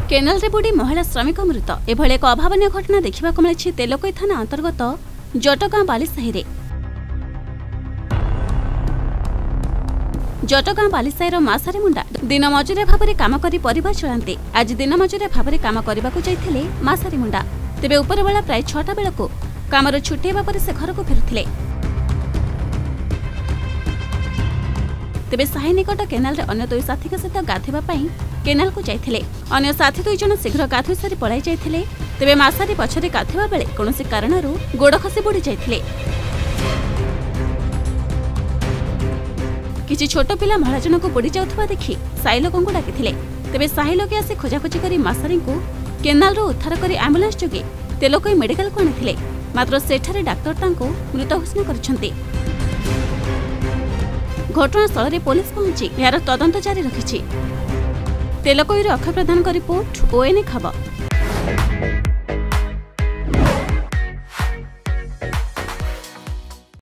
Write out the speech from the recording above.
Canal रे बुड़ी महिला श्रमिक मृत एभଳି एक अभावनीय घटना देखा मिली तेलकोई थाना अंतर्गत जटगां बालिसाही। जटगां बालिसाहीर मासारी मुंडा दिन मजुरिया भाव में काम कर परिवार चलाते। आज दिन मजुरिया भाव में काम करने जाइए मासारी मुंडा। तेबे उपरबेला प्राय 6टा बेलू कामर छुटेवा पर से घर को फेरुथिले। तेबे साही निकट केनाल रे अन्य 2 साथी सहित गाधेवा केनाल को जाइथिले। अन्य साथी 2 जन शीघ्र गाधोई सारी पलाई जाइथिले। तेबे मासारी पछरे गाधेवा बेले कोनोसी कारणरू गोड़ खसी बुड़ी जाइथिले। किछि छोट पिला महिला जन को बुड़ी जाउथबा देखि साई लोकन को डाकिथिले। तेबे साही लोके आसी खोजाखोजी करी मासारी को केनाल रो उद्धार करी एम्बुलेंस जोगे तेलकोई मेडिकल को आनिथिले। मात्र सेठारे डाक्टर तांको मृत घोषणा करिसेंती। घटनास्थल में पुलिस पहुंची यार तदंत जारी रखिछि। तेलकोई अक्षय प्रधान का रिपोर्ट, ONA खबर।